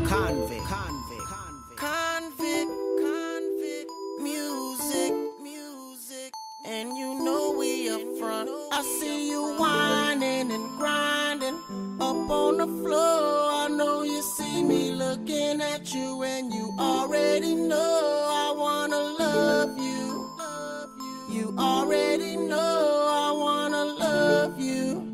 Music, and you know we up front. I see you whining and grinding up on the floor. I know you see me looking at you, and you already know I wanna love you. You already know I wanna love you.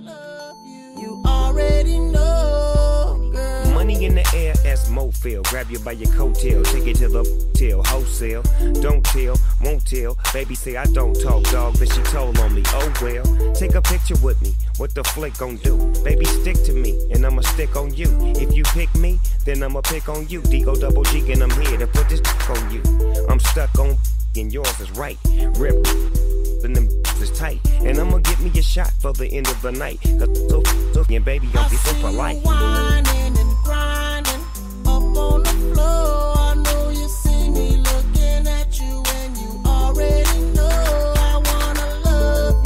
You already know, girl. Money in the air as Mofil. Grab you by your coattail, take it to the till wholesale. Don't tell, won't tell. Baby say I don't talk, dog, but she told on me. Oh well, take a picture with me. What the flick gon' do? Baby, stick to me, and I'ma stick on you. If you pick me, then I'ma pick on you. D-O double G, and I'm here to put this on you. I'm stuck on and yours is right. Rip and them is tight. And I'ma get me a shot for the end of the night. Cause so and baby, I'll be so polite. Whining and grinding up on the floor. I know you see me looking at you, and you already know I wanna love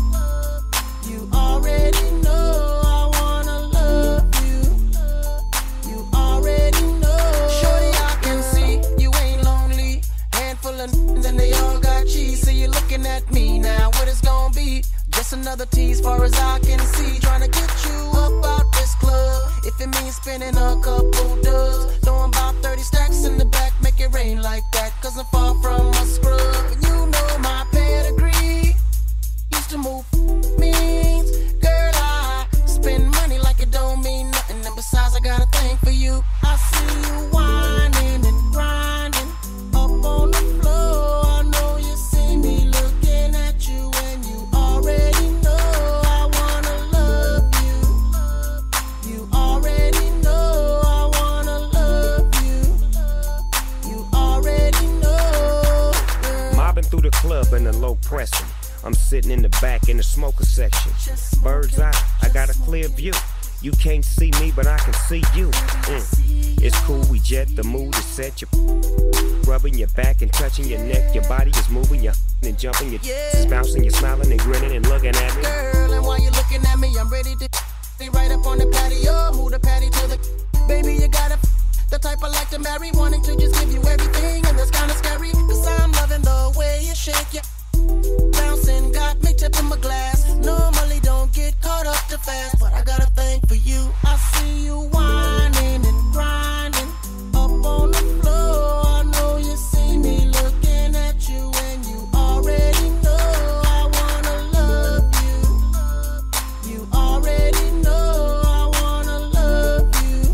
you. You already know I wanna love you. You already know. Shorty, I can see you ain't lonely. Handful of and they all got cheese. So you're looking at me now. What it's gonna be? Just another tease, far as I can see. Trying to get you up out this club. If it means spending a couple dubs, throwing about 30 stacks in the back, make it rain like that. Cause I'm far from a scrub. And you know my pedigree. Used to move means. Girl, I spend money like it don't mean nothing. And besides, I got a thing for you. I see you whining and grinding up on the floor. I know you see me looking at you, and you already know I wanna love you. You already know I wanna love you. You already know, girl. Mobbing through the club in the low pressing. I'm sitting in the back in the smoker section. Bird's eye, I got a clear view. You can't see me, but I can see you. It's cool, we jet, the mood is set. You're rubbing your back and touching your neck. Your body is moving, you're and jumping. You're bouncing, you're smiling and grinning and looking at me. Girl, and while you're looking at me, I'm ready to be right up on the patio. Move the patty to the baby, you got the type I like to marry. Wanting to just give you everything, and that's kinda scary. Cause I'm loving the way you shake your bouncing, got me tipping my glass. Normally don't get caught up too fast, but I got a thing for you. I see you whining and grinding up on the floor. I know you see me looking at you, and you already know I wanna love you. You already know I wanna love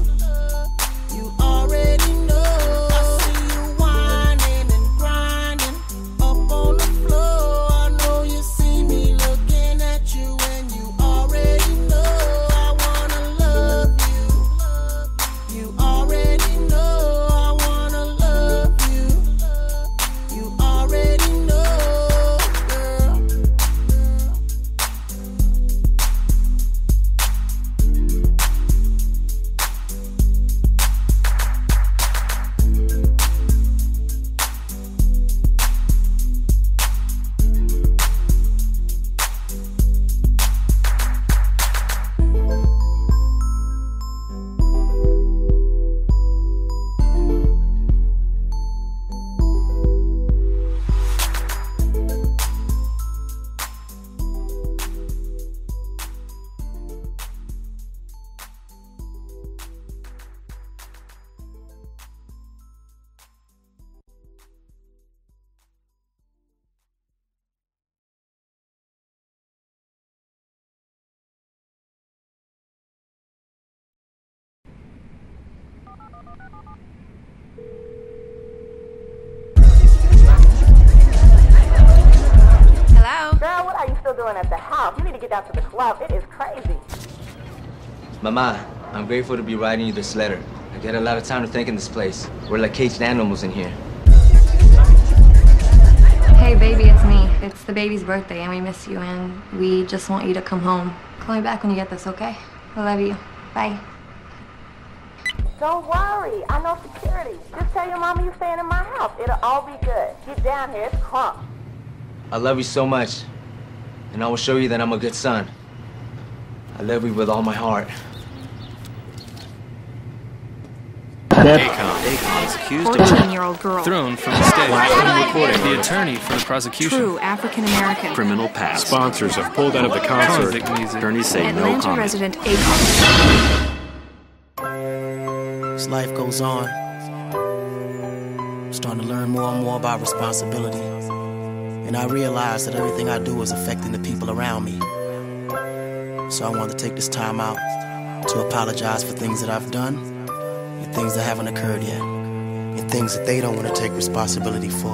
you. You already know. I see you whining and grinding up on the floor. I know you see me looking at you, and you already know I wanna love you. You already know I wanna love you. You already know, girl. Hello? Girl, what are you still doing at the house? You need to get down to the club. It is crazy. Mama, I'm grateful to be writing you this letter. I get a lot of time to think in this place. We're like caged animals in here. Hey baby, it's me. It's the baby's birthday and we miss you and we just want you to come home. Call me back when you get this, okay? I love you. Bye. Don't worry. I know security. Just tell your mama you're staying in my house. It'll all be good. Get down here. It's crunk. I love you so much, and I will show you that I'm a good son. I love you with all my heart. Akon is accused of 14-year-old girl. thrown from the stage. The attorney for the prosecution. True African-American. Criminal past. Sponsors have pulled out of the concert. Music. Attorneys say no Atlanta comment. resident Akon. As life goes on, I'm starting to learn more and more about responsibility. And I realize that everything I do is affecting the people around me. So I want to take this time out to apologize for things that I've done and things that haven't occurred yet, and things that they don't want to take responsibility for.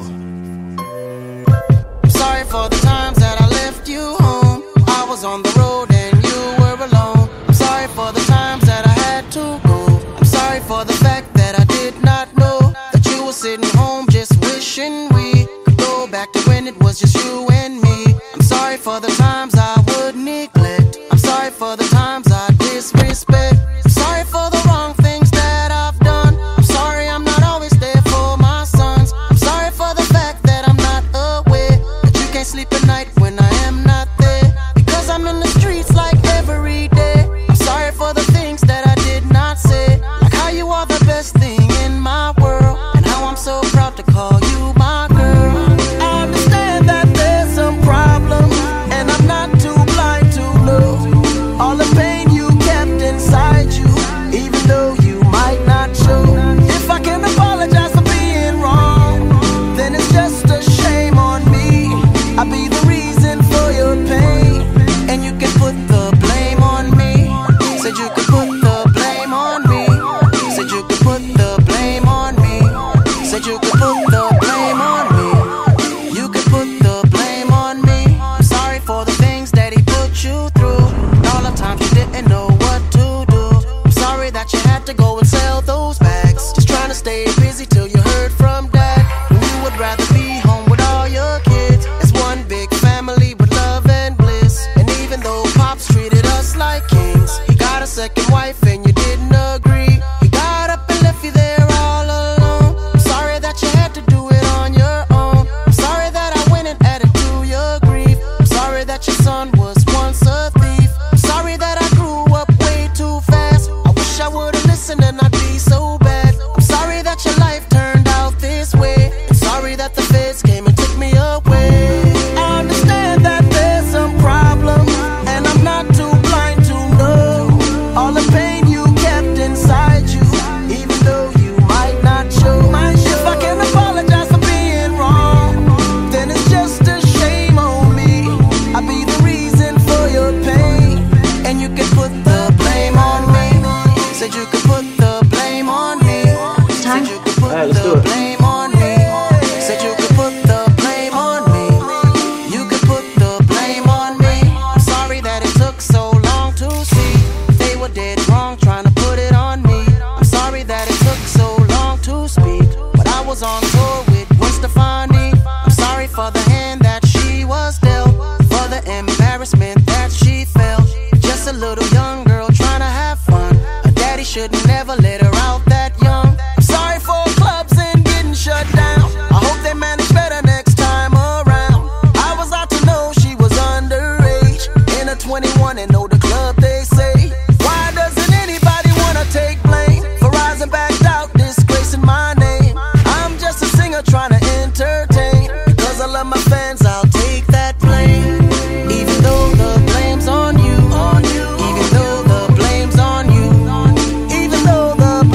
I'm sorry for the times that I left you home. I was on the road and you were alone. I'm sorry for the times that I had to go. I'm sorry for the fact that I did not know that you were sitting home just wishing we could go back to when it was just you and me. I'm sorry for the times I would neglect. I'm sorry for the times I disrespect. I'm sorry for the wrong things that I've done. I'm sorry I'm not always there for my sons. I'm sorry for the fact that I'm not aware that you can't sleep at night when I am not there, because I'm in the streets like every day. I'm sorry for the things that I did not say, like how you are the best thing in my world, and how I'm so proud to call you my girl. I understand that there's some problems, and I'm not too blind to know all the pain you kept inside you, even though you might not show. If I can apologize for being wrong, then it's just a shame on me. I'll be the reason for your pain, and you can put the blame on me. Said you could put the blame on me. Said you could put the blame on me. Said you could put the blame on me. You could put the blame on me. I'm sorry for the things that he put you through, and all the times you didn't know what to do. I'm sorry that you had to go and sell those bags, just trying to stay busy till you heard from dad, when you would rather be home with all your kids as one big family with love and bliss. And even though Pops treated us like kings, he got a second wife and you didn't agree. He got up and left you there all alone. I'm sorry that you had to do it on your own. I'm sorry that I went and added to your grief. I'm sorry that your son was once a thief. I'm sorry that I grew up way too fast. I wish I would've listened and I'd be so bad. I'm sorry that your life turned out this way. I'm sorry that the feds came and took me away. I understand that there's some problems, and I'm not too blind to know all the pain you kept inside you, even though you might not show. If I can apologize for being wrong, then it's just a shame on me. I'll be the reason for your pain, and you can put the blame on me. Said you could put the blame on me. Said you could put the blame on me. Said you could put the blame on me. You could put the blame on me. I'm sorry that it took so long to see they were dead wrong trying to put it on me. I'm sorry that it took so long to speak, but I was on tour with Gwen Stefani. I'm sorry for the hand that she was dealt, for the embarrassment that she felt. Just a little young girl trying to have fun. Her daddy should never let her out that young. I'm sorry for clubs and getting shut down. I hope they manage better next time around. I was out to know she was underage, in a 21 and know the club they say. Why doesn't anybody wanna take blame for rising back out, disgracing my name? I'm just a singer trying to entertain. Because I love my fans, I'll take that blame. Even though the blame's on you, even though the blame's on you, even though the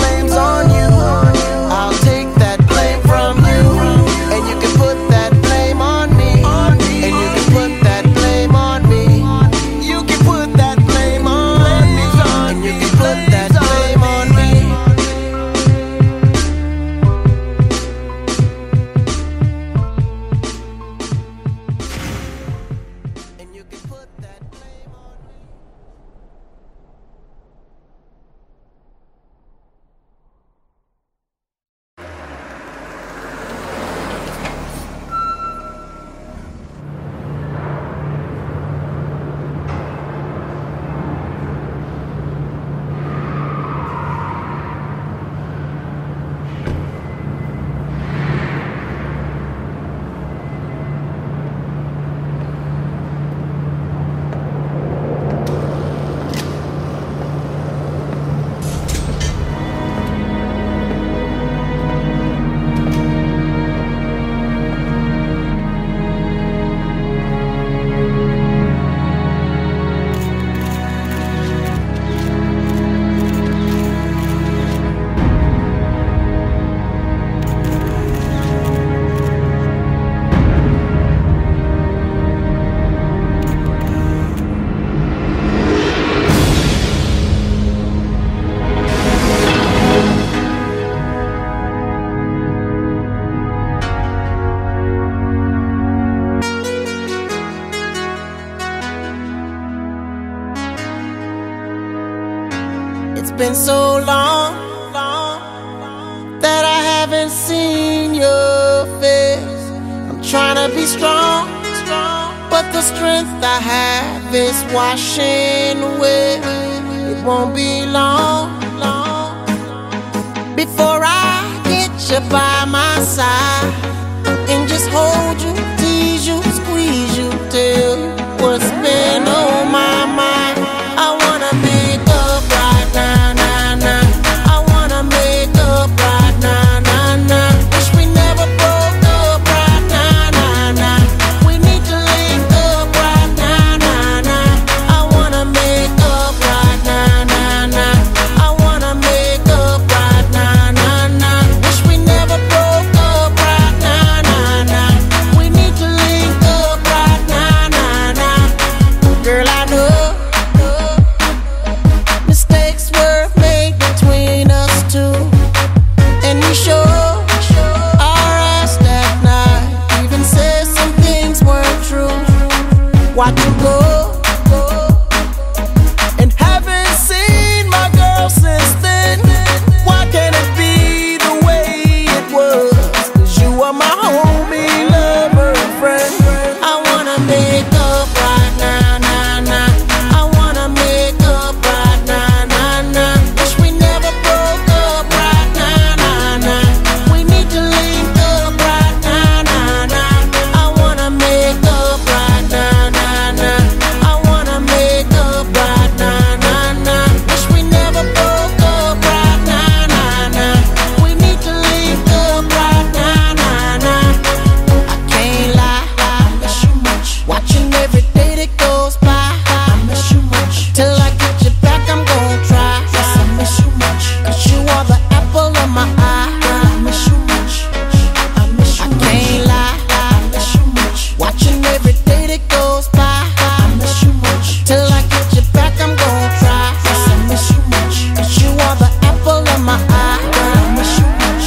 so long that I haven't seen your face. I'm trying to be strong, but the strength I have is washing away. It won't be long before I get you by my side and just hold you, tease you, squeeze you, tell you what's been on my mind. I wanna make up right now, now, now. I wanna make up right now, now, now. Wish we never broke up right now, now, now. We need to link up right now, now, now. I wanna make up right now, now, now. I wanna make up right now, now, now. Wish we never broke up right now, now, now. We need to link up right now, now, now. Girl, I know mistakes were made between us two, and we sure our ass that night even said some things weren't true. Watch you go, and haven't seen my girl since then. Why can't it be the way it was? 'Cause you are my homie, lover, and friend. I wanna make up right now, now, now. I wanna make up right now, now, now. Wish we never broke up right now, now, now. We need to link up right now, now, now. I wanna make up right now, now, now. I wanna make up right now, now, now. Wish we never broke up right now, now, now. We need to link up right now, now, now. I can't lie, I miss you much. Watching every day that goes by, I miss you much. Till I get you back, I'm gon' try. Yes, I miss you much. 'Cause you are the apple of my eye. I miss you much. I miss you much. I can't lie, I miss you much. Watching every day that goes by, I miss you much. Till I get you back, I'm gon' try. Yes, I miss you much. 'Cause you are the apple of my eye. I miss you much.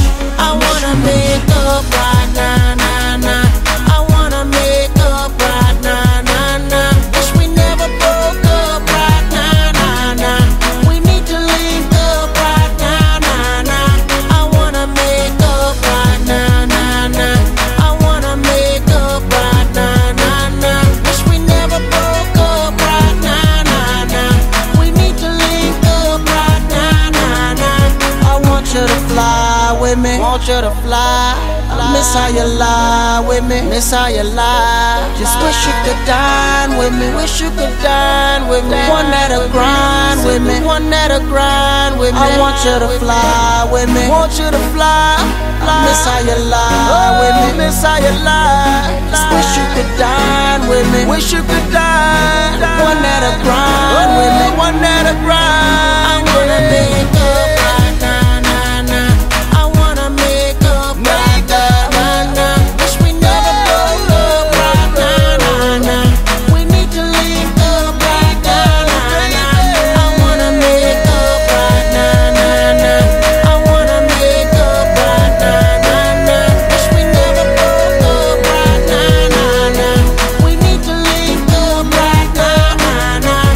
I wanna make up right now, now, now. I wanna make up right now, now, now. Wish we never broke up right now, now, now. We need to link up right now, now, now. I wanna make up right now, now, now. I wanna make up right now, now, now. Wish we never broke up right now, now, now. We need to link up right now, now, now. I want you to fly with me, want you to fly. I miss how you lie with me, miss how you lie. Just wish you could dine with me, wish you could dine with me. One that'll grind with me, one that'll grind with me. I want you to fly with me, want you to fly. I miss how you lie with me, miss how you lie. Just wish you could dine with me, wish you could dine. One that'll grind with me, one that'll grind. I wanna make up right now, now, now. I wanna make up right now, now, now. Wish we never broke up right now, now, now. We need to link up right now, now, now. I wanna make up right now, now, now. I wanna make up right now, now, now. Wish we never broke up right now, now, now. We need to link up right now, now, now.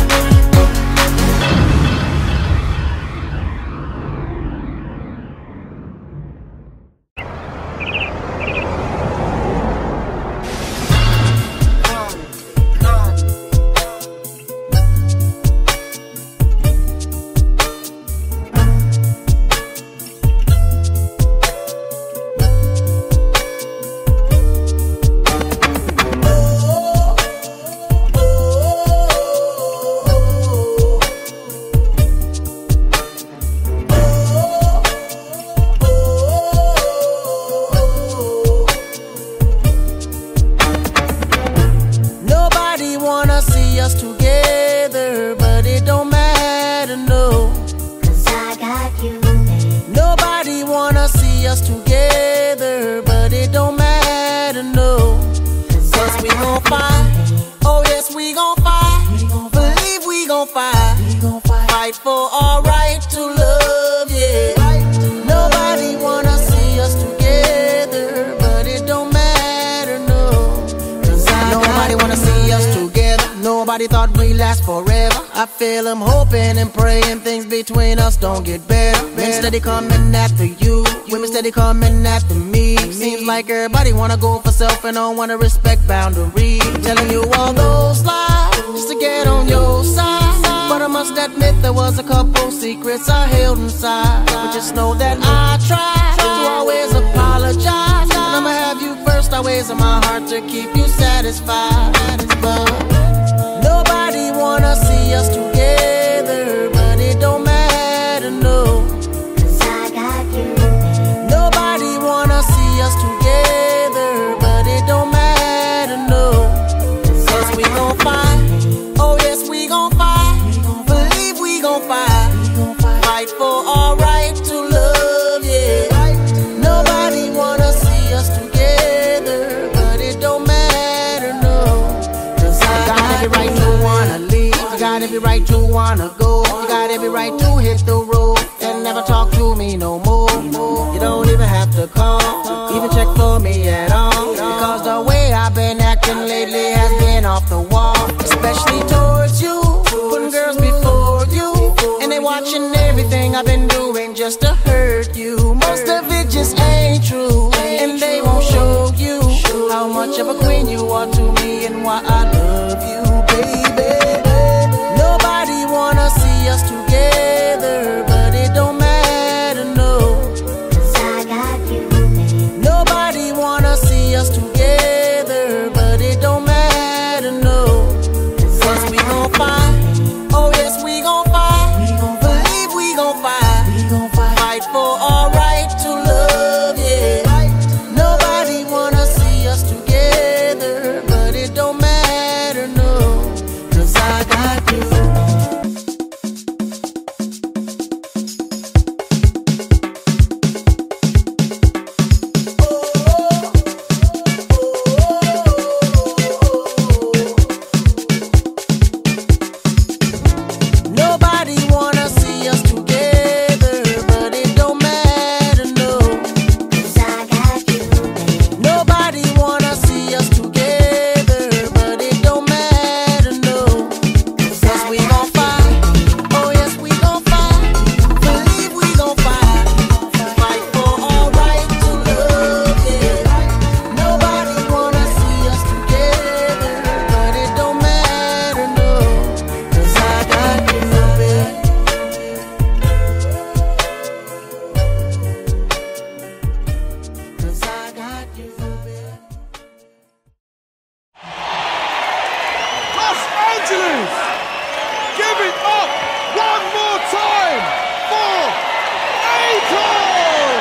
Nobody wanna see us together, but it don't matter, no. 'Cause I got you, babe. Nobody wanna see us together, but it don't matter, no. 'Cause we gon' fight, oh yes we gon' fight. Believe we gon' fight, fight for our right to love, yeah. Nobody wanna see us together, but it don't matter, no. 'Cause nobody wanna see us together. Nobody thought we'd last forever. I feel I'm hoping and praying things between us don't get better. Men steady coming after you, women steady coming after me. Seems like everybody wanna go for self and don't wanna respect boundaries. Telling you all those lies just to get on your side, but I must admit there was a couple secrets I held inside. But just know that I try to always apologize, and I'ma have you first always in my heart to keep you satisfied. But nobody wanna see us together, but it don't matter, no, 'cause I got you, babe. nobody wanna see us together, but it don't matter, no, 'cause we gon' fight, oh yes we gon' fight, believe we gon' fight, fight for our right to love, yeah. Nobody wanna see us together, but it don't matter, no, 'cause I got every right to wanna leave, I got every right to wanna go, you got every right to hit the road and never talk to me no more. You don't even have to call, even check for me at all, because the way I've been acting lately has been off the wall. Especially towards you, putting girls before you, and they watching everything I've been doing just to hurt you. Most of it just ain't true, and they won't show you how much of a queen you are to me and why I love you, baby. Nobody wanna see us together, but it don't matter, no, 'Cause I got you, babe. nobody wanna see us together, but it don't matter, no, 'cause we gon' fight, oh yes we gon' fight, believe we gon' fight, fight for our right to love, yeah. Nobody wanna see us together, but it don't matter, no, 'cause I got you. Nobody wanna see us together, but it don't matter, no, 'Cause I got you, babe. nobody wanna see us together, but it don't matter, no, 'cause we gon' fight, oh yes we gon' fight, believe we gon' fight, fight for our right to love, yeah. Nobody wanna see us together, but it don't matter, no, 'cause I got you, babe. 'Cause I got you, babe. Los Angeles! Give it up one more time for Akon!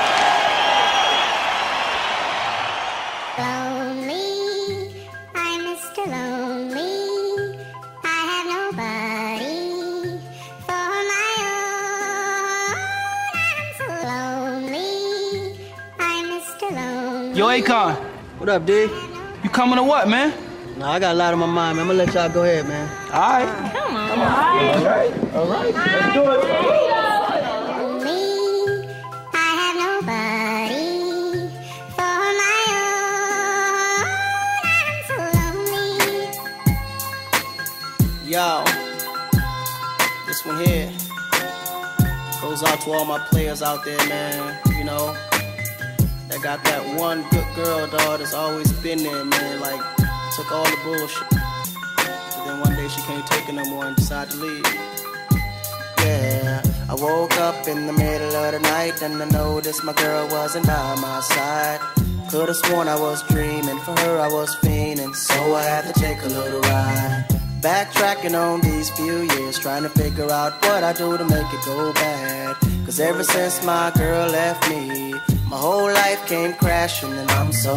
Lonely, I'm Mr. Lonely. I have nobody for my own. I'm so lonely. I'm Mr. Lonely. Yo, Akon, What up, D? you coming or what, man? Nah, I got a lot on my mind, man. I'm gonna let y'all go ahead, man. All right. All right. Let's do it. Lonely, I have nobody for my own. I'm so lonely. Yo, this one here goes out to all my players out there, man. You know, that got that one good girl, dog, that's always been there, man. Like, took all the bullshit. But then one day she can't take it no more and decided to leave. Yeah, I woke up in the middle of the night and I noticed my girl wasn't by my side. Could've sworn I was dreaming, for her I was fiending, so I had to take a little ride. Backtracking on these few years, trying to figure out what I do to make it go bad. 'Cause ever since my girl left me, my whole life came crashing and I'm so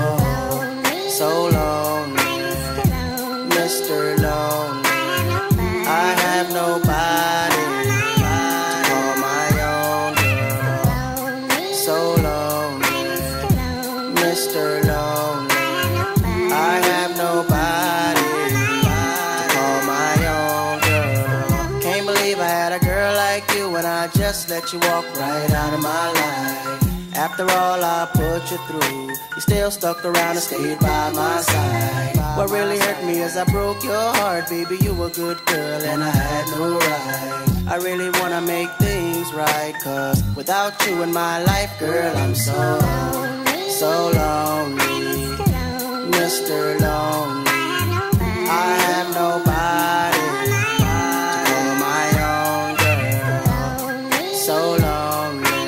lonely, Mr. Lonely. I have nobody to call my own girl. So lonely, Mr. Lonely. I have nobody to call my own girl. Can't believe I had a girl like you and I just let you walk right out of my life. After all I put you through, you still stuck around and stayed by my side. What really hurt me is I broke your heart, baby. You were a good girl and I had no right. I really wanna make things right, cause without you in my life, girl, I'm so lonely, Mr. Lonely. I have nobody to call my own girl. So lonely,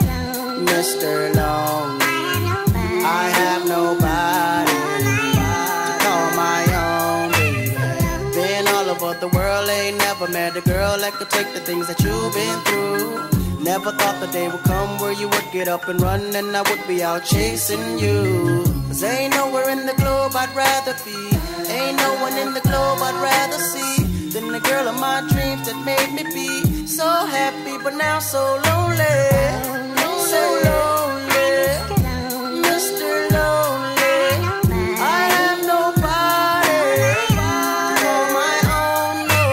Mr. Lonely. I have nobody to call my own baby. Been all over the world, ain't never met a girl that could take the things that you've been through. Never thought the day would come where you would get up and run and I would be out chasing you. Cause ain't nowhere in the globe I'd rather be, ain't no one in the globe I'd rather see than the girl of my dreams that made me be so happy but now so lonely. So lonely, Mr. Lonely. I have nobody to call my own,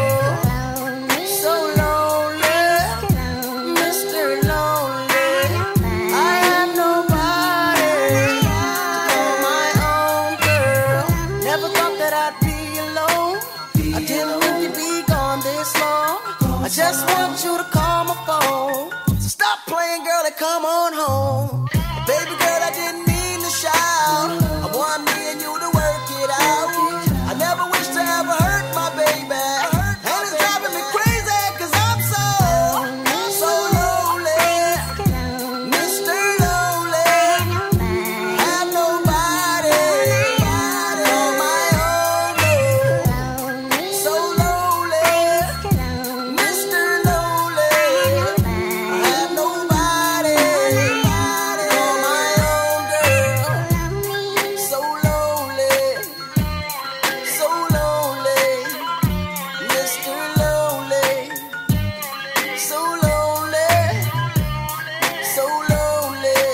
no. So lonely, Mr. Lonely. I have nobody to call my own girl. Never thought that I'd be alone. I didn't think you'd be gone this long. I just want you to call my phone. So stop playing, girl, and come on home. Baby girl, I didn't mean to shout. I want me and you to work it out. I never wish to ever hurt my baby, and it's driving me crazy cause I'm so lonely, Mr. Lonely. Have nobody on my own, no. So lonely, Mr. Lonely. I have nobody on my own, girl. So lonely, so lonely, Mr. Lonely. So lonely, so lonely,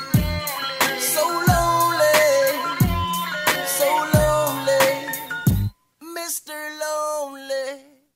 so lonely, so lonely, Mr. Lonely.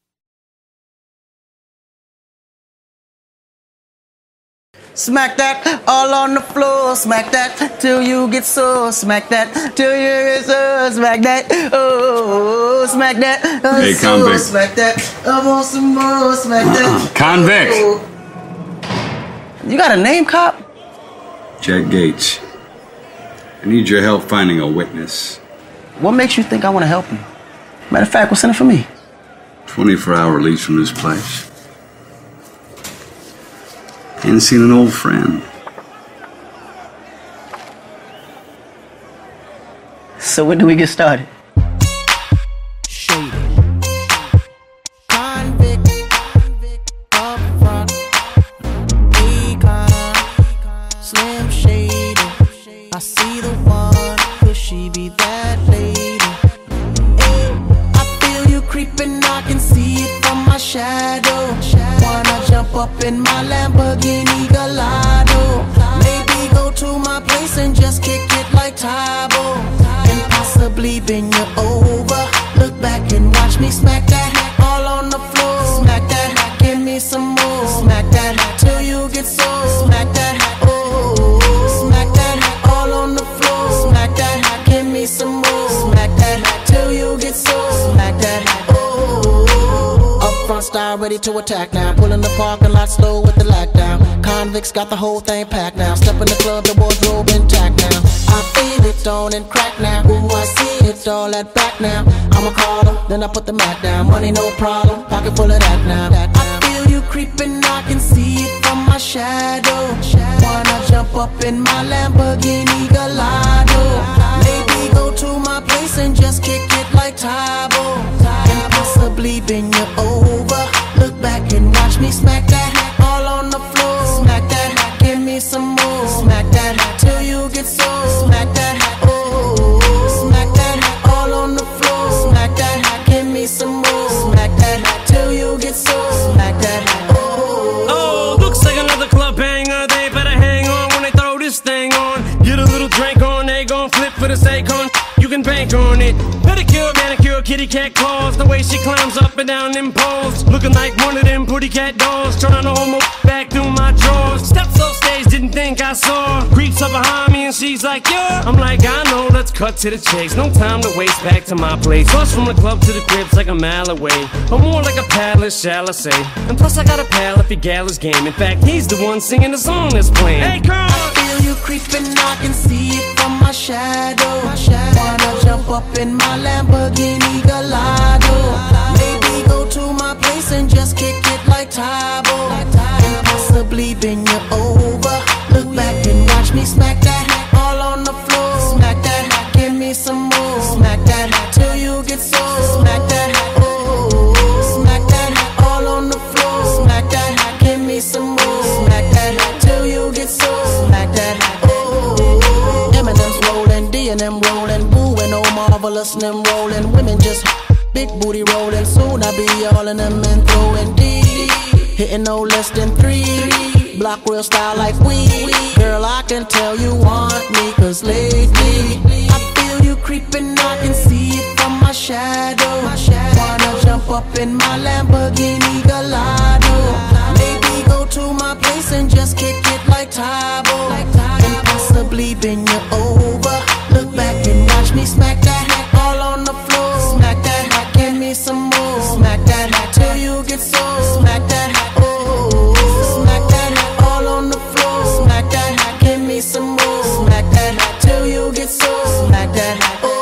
Smack that all on the floor, smack that till you get sore, smack that till you get sore, smack that, oh, smack that, Hey, so, convict. smack that, I want some more, smack that. Convict. Oh. You got a name, cop? Jack Gates. I need your help finding a witness. What makes you think I want to help you? Matter of fact, what's in it for me? 24-hour lease from this place. Ain't seen an old friend. So when do we get started? Slim Shady, I see the one, could she be that lady? Hey, I feel you creeping, I can see it from my shadow. Wanna jump up in my Lamborghini Gallardo, maybe go to my place and just kick it like Tybo, and possibly bend you over. Look back and watch me smack that all on the floor. Smack that, give me some more. Smack that till you get sore. Smack that, oh, smack that all on the floor. Smack that, give me some more. Smack that till you get sore. Smack that, oh. Up front style ready to attack now. Pulling the parking lot slow with the lockdown. Convicts got the whole thing packed now. Step in the club, the wardrobe intact now. I feel it on and crack now. Ooh, I see it all at back now. I'ma call them, then I put the Mac down. Money no problem, pocket full of that now. I feel you creeping, I can see it from my shadow. Wanna jump up in my Lamborghini Gallardo, maybe go to my place and just kick it like Tybo, and possibly bend you over. Look back and watch me smack that all on the floor. Smack that, give me some more. Smack that till you get sore. Smack that, oh, smack that all on the floor. Smack that, give me some more. Smack that till you get sore. Smack that, oh. Oh, looks like another club banger. They better hang on when they throw this thing on. Get a little drink on, they gon' flip for the sake on. You can bank on it. Pedicure, manicure, kitty cat claws. The way she climbs up and down them poles, looking like one of them pretty cat dolls. Trying to hold my back through my drawers. Steps off stage, didn't think like I saw her. Creeps up behind me and she's like, yeah. I'm like, I know, let's cut to the chase. No time to waste, back to my place. Bus from the club to the crib's like a mile away, or more like a palace, shall I say. And plus I got a pal if he gal his game. In fact, he's the one singing the song that's playing. Hey girl, I feel you creeping, I can see it from my shadow. Wanna jump up in my Lamborghini Gallardo. Maybe go to my place and just kick it like Tybo, and possibly bend you over. Look back and watch me smack that all on the floor. Smack that, give me some more. Smack that till you get sore. Smack that, oh, smack that all on the floor. Smack that, give me some more. Smack that till you get sore. Smack that, oh. Eminem's rolling, D and M rolling, Boo and oh marvelous and them rolling. Women just big booty rolling. Soon I be all in them and throwing D, hitting no less than 3. Block real style like we. Girl, I can tell you want me, cause lately I feel you creeping, I can see it from my shadow. Wanna jump up in my Lamborghini Gallardo. Maybe go to my place and just kick it like Tybo, and possibly bend you over. Look back and watch me smack that all on the floor. Smack that, give me some more. Smack that till you get sore. Smack that, oh, smack that all on the floor. Smack that, give me some more. Smack that till you get sore. Smack that, oh.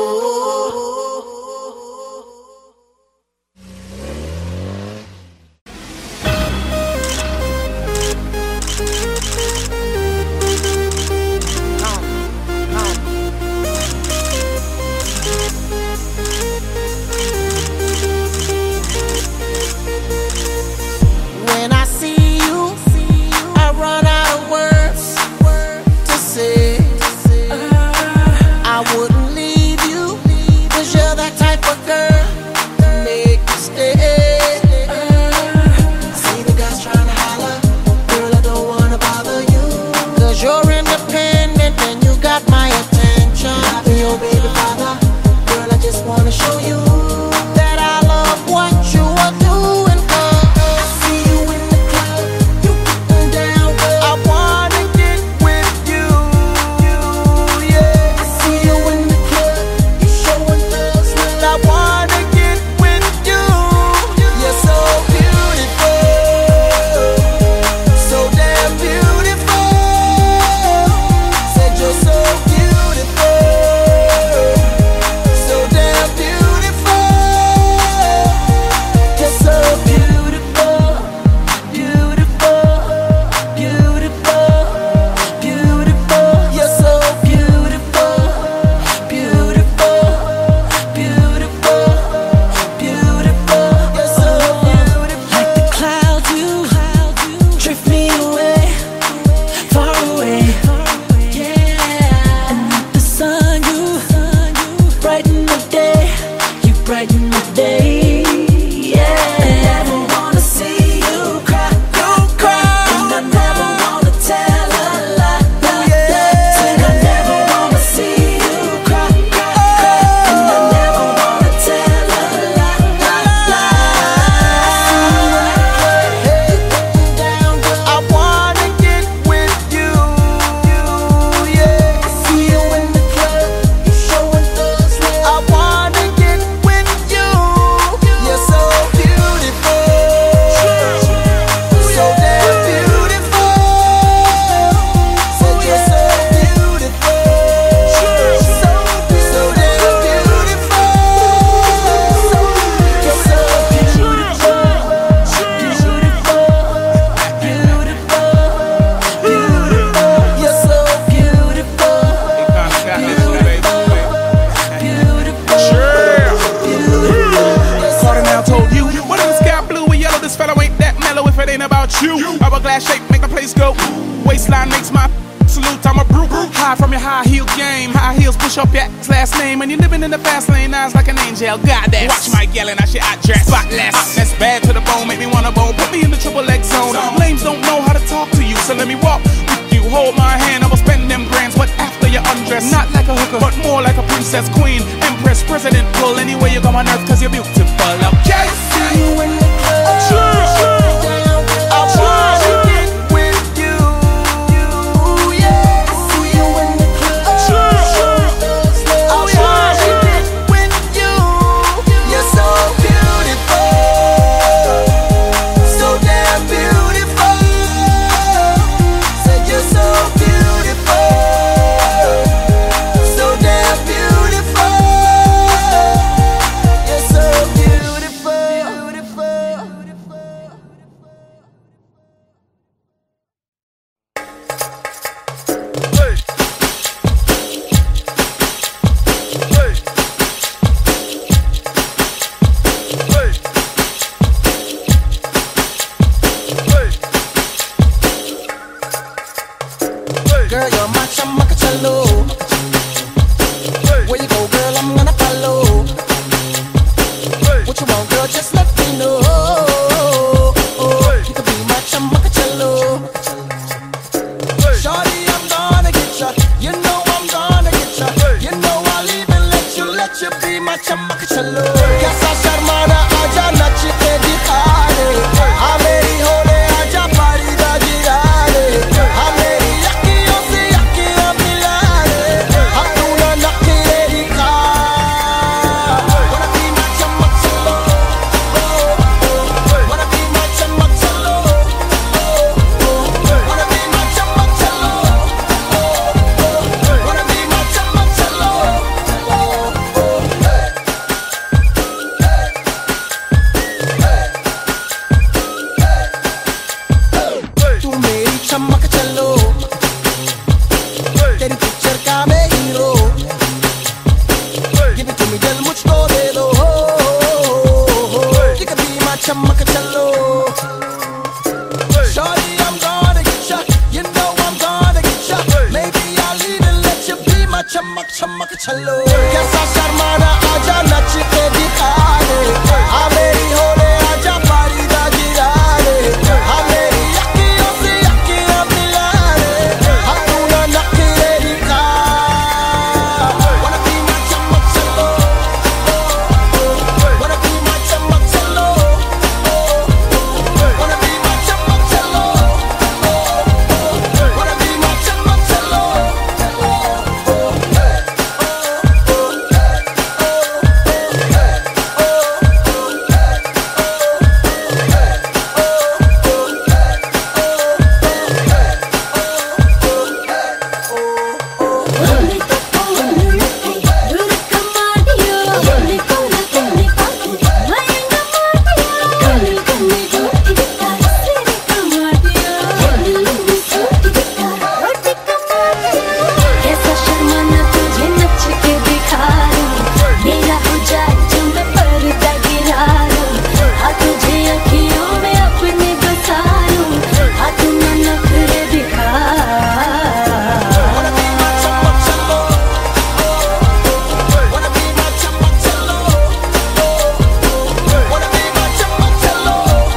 When I see you, I run out of words to say. I wouldn't leave you, cause you're that type of girl to make me stay. See the guys trying to holler, girl, I don't wanna bother you, cause you're independent and you got my attention. I'll be your baby father, girl, I just wanna show you that I love what you are doing. Hourglass shape make the place go. Waistline makes my salute. I'm a brute. High from your high heel game. High heels push up your last name. And you're living in the fast lane. Eyes like an angel. Goddess. Watch my yelling. I shit I dress. Spotless. That's bad to the bone. Make me wanna bone. Put me in the triple X zone. Lames don't know how to talk to you. So let me walk with you. Hold my hand. I will spend them grands. But after you undress. Not like a hooker. But more like a princess, queen, empress, president. Pull anywhere you come on earth. Cause you're beautiful. Okay? See you in the club. I wanna get with you. Girl, you're my chamacacello. Where you go, girl, I'm gonna follow. What you want, girl, just let me know. You can be my chamacacello. Shorty, I'm gonna get ya. You know I'm gonna get ya. You know I'll even let you be my chamacacello. Kaisa sharmana aaja nach ke dikha de. Aa meri hole aaja pari da gira de. Aa meri yakkiyon se yakkiyan mila de. Aa tu na nakhre dikha. Wanna be my chamacacello. Wanna be my chamacacello. Wanna be my chamacacello. Wanna be my chamacacello. तू मेरी चमकचलो, तेरी picture का मैं hero. Give it to me, दिल मुझको दे दो. You can be my चमकचलो. Shorty, I'm gonna get ya. You know I'm gonna get ya. Maybe I'll even let you be my चमकचलो. कैसा शर्माना आजा नच के दिखा दे. आ मेरी होले आजा पारी दा गिरा दे. आ मेरी यक्कियों से यक्कियां मिला दे. आ तू ना नखरे दिखा. Wanna be my चमकचलो. Wanna be my चमकचलो. Wanna be my चमकचलो. Wanna be my चमकचलो. कैसा शर्माना तुझे नच के दिखा दूं. मेरा हो जाए जो मैं पर्दा गिरा दूं. हाँ तुझे अखियों में अपने बसा लूं. हाँ तू ना नखरे दिखा. Wanna be my चमकचलो. Wanna be my चमकचलो. Wanna be my चमकचलो.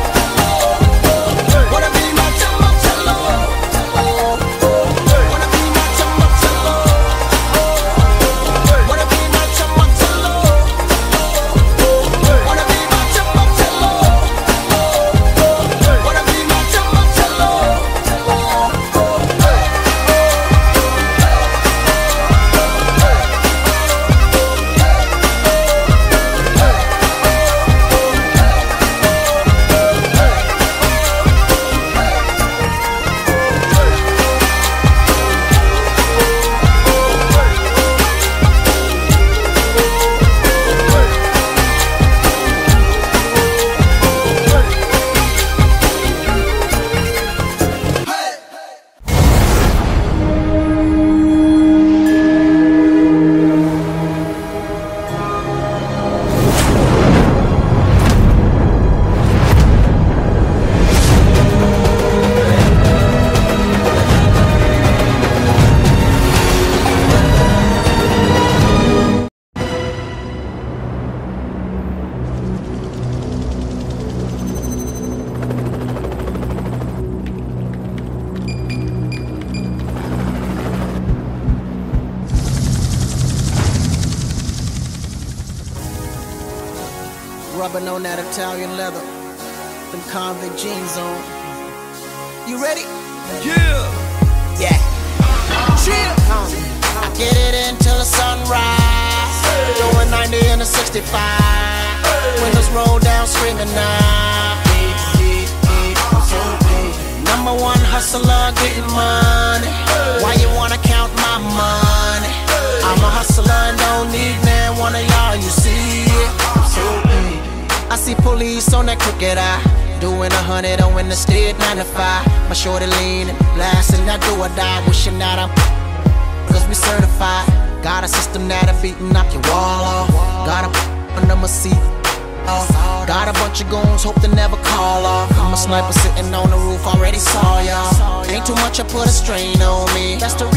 Wanna be my चमकचलो. Wanna be my चमकचलो. Wanna be my चमकचलो. Wanna be my चमकचलो. Wanna be my चमकचलो. Rubbing on that Italian leather, them convict jeans on. You ready? Yeah. Yeah. Chill. I get it until the sunrise. Doing 90 in a 65. Windows roll down, screaming now. Number one hustler, getting money. Why you wanna count my money? I'm a hustler and don't need man one of y'all, you see it. I see police on that crooked eye, doing 100 on in the state 95. My shorty leaning, blasting that do or die, wishing that I'm cause we certified. Got a system that'll beating knock your wall off. Got a under my seat. Got a bunch of goons, hope they never call off. I'm a sniper sitting on the roof, already saw y'all. Ain't too much, I put a strain on me. That's the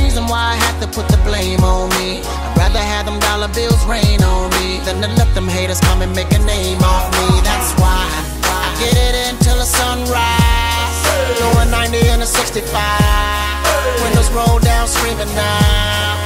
dollar bills rain on me. Then to let them haters come and make a name off me. That's why I get it in till the sunrise. Going 90 in a 65. Windows roll down, screaming now.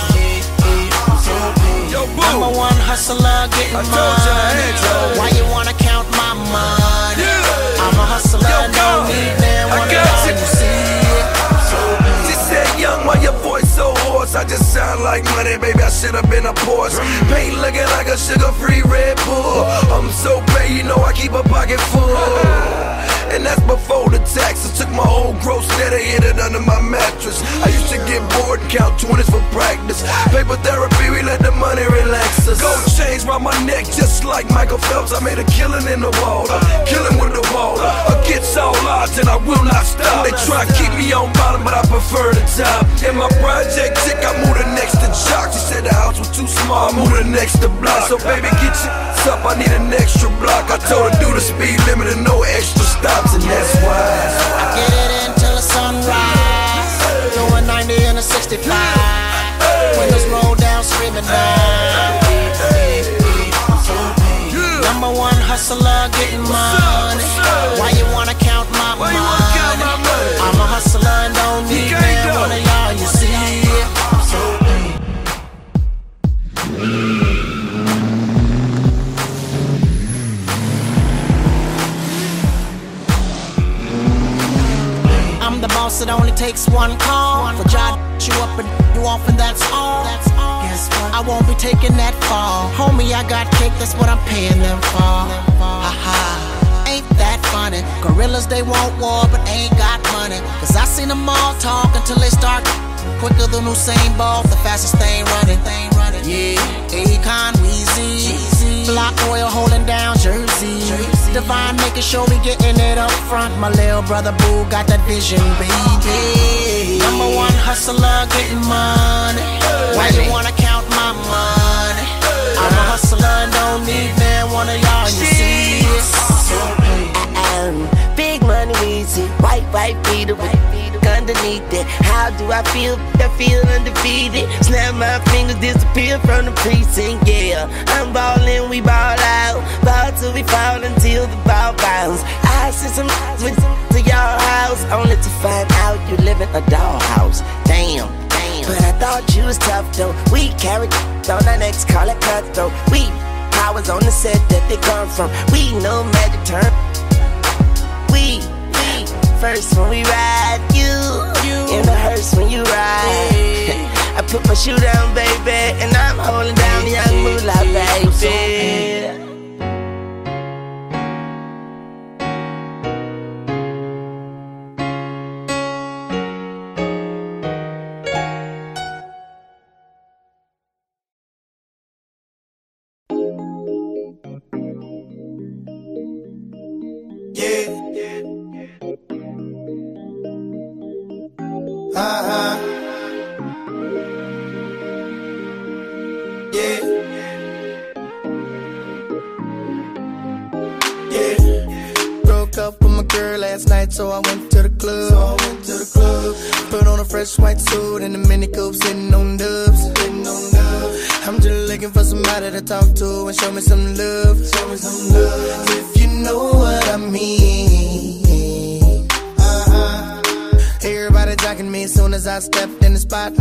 Yo, boo. Number one hustler, getting money. Why you wanna count my money? Yeah. I'm a hustler, don't need them. I got you. She said, young, why your voice so hoarse? I just sound like money, baby, I should've been a Porsche. Paint looking like a sugar-free Red Bull. I'm so paid, you know I keep a pocket full. And that's before the taxes. Took my whole gross net and hid it under my mattress. I used to get bored and count 20s for practice. Paper therapy, we let the money relax us. Gold chains round my neck just like Michael Phelps. I made a killing in the water, killing with the water. Against all odds and I will not stop. They try to keep me on bottom but I prefer the top. In my project chick, I moved her next to Jock. She said the house was too small, I moved her next to Block. So baby get your up, I need an extra block. I told her do the speed limit and no extra stops. And that's why I get it in till the sunrise. Going 90 in a 65. Windows roll down, screaming now. Number one hustler, getting money. Why you wanna count my money? I'm a hustler and don't need man. One of y'all, you see it. I'm the boss, it only takes one call. For job you up and you off and that's all. Guess what? I won't be taking that fall. Homie, I got cake, that's what I'm paying them for. Haha, ain't that funny? Gorillas, they want war, but ain't got money. Cause I seen them all talk until they start quicker than Usain Bolt, the fastest thing running. Yeah, Akon, Weezy, Block Royal holding down Jersey. Divine making sure we getting it up front. My little brother Boo got that vision, baby. Number one hustler, getting money. Why you wanna count my money? I'm a hustler and don't need man. One of y'all, you see it. Big money, Weezy, white beater with underneath it. How do I feel? I feel undefeated. Snap my fingers, disappear from the precinct. Yeah, I'm ballin', we ball out. Ball till we fall until the ball bounce. I sent some to your house, only to find out you live in a dollhouse. Damn. But I thought you was tough though. We carry on our necks, call it cutthroat. We powers on the set that they come from. We know magic turn. We first when we ride, you in the hearse when you ride. I put my shoe down, baby, and I'm holding down the young moolah, baby. So I went to the club. Put on a fresh white suit and a mini coupe, sitting on dubs. I'm just looking for somebody to talk to and show me some love. If you know what I mean. Everybody jocking me as soon as I stepped in the spot.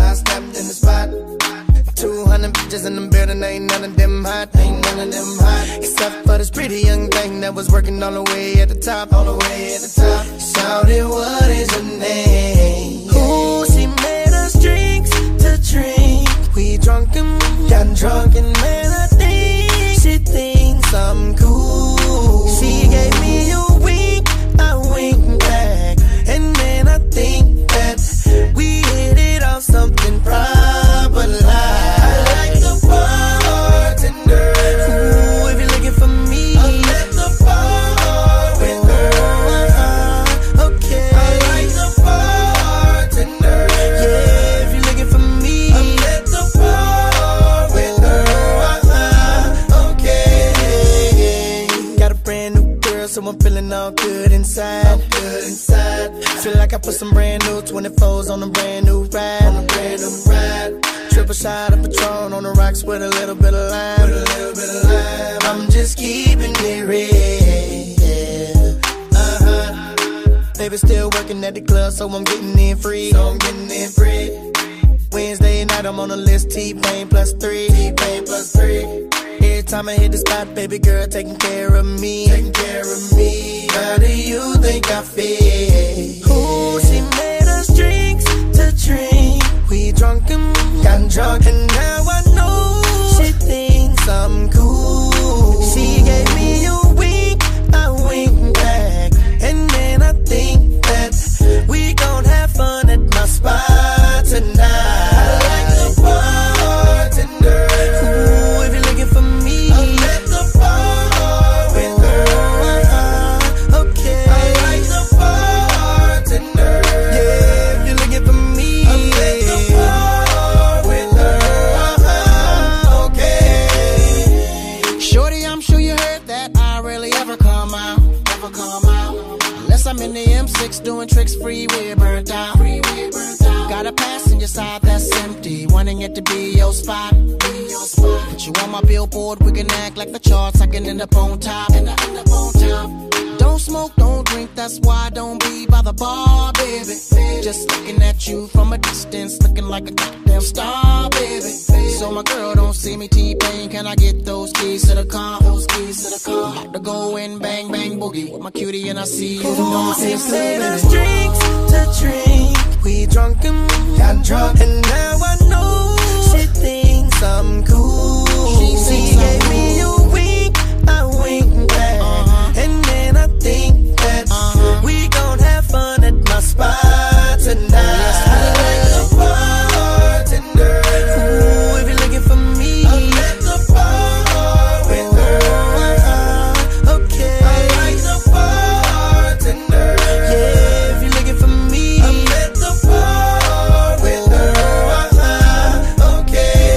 200 bitches in the building, ain't none of them hot. Except for this pretty young thing that was working all the way at the top. Shouted, what is your name? Ooh, she made us drinks to drink. We drunk and got drunk and man, I think she thinks I'm cool. She gave me a wink, I winked back. And man, I think that we hit it off something proper like. So I'm feeling all good inside. Feel like I put some brand new 24s on a brand new ride. Triple shot of Patron on the rocks with a little bit of lime. I'm just keeping it real. Baby still working at the club, so I'm getting in free. Wednesday night, I'm on the list, T-Pain plus 3. Every time I hit the spot, baby girl taking care of me. How do you think I feel? Ooh, she made us drinks to drink. We drunk and got drunk, and now I know she thinks I'm cool. She gave me a wink, I wink back, and then I think that we gon' have fun at my spot tonight. I like the bartender. Ooh, if you're looking for me, I'm at the bar with her. Okay, I like the bartender. Yeah, if you're looking for me, I'm at the bar with her. Okay. Shorty, I'm sure you heard that I rarely ever come out. Unless I'm in the M6 doing tricks, freeway burnt out. Got a passenger side that's empty, wanting it to be your spot. Put you on my billboard, we can act like the charts, I can end up on top. Don't smoke, don't drink, that's why I don't be by the bar, baby. Just looking at you from a distance, looking like a goddamn star, baby. So my girl don't see me T-Pain, can I get those keys to the car? I'm about to go in, bang, bang, boogie with my cutie and I see you tomorrow. She made us drinks to drink. We drunk and got drunk, and now I know she thinks I'm cool. She gave me a wink, I wink back, and then I think that we gon' have fun at my spot tonight. I like the bartender. Ooh, if you're looking for me, I'm at the bar with her. Okay, I like the bartender. Yeah, if you're looking for me, I'm at the bar with her. Okay.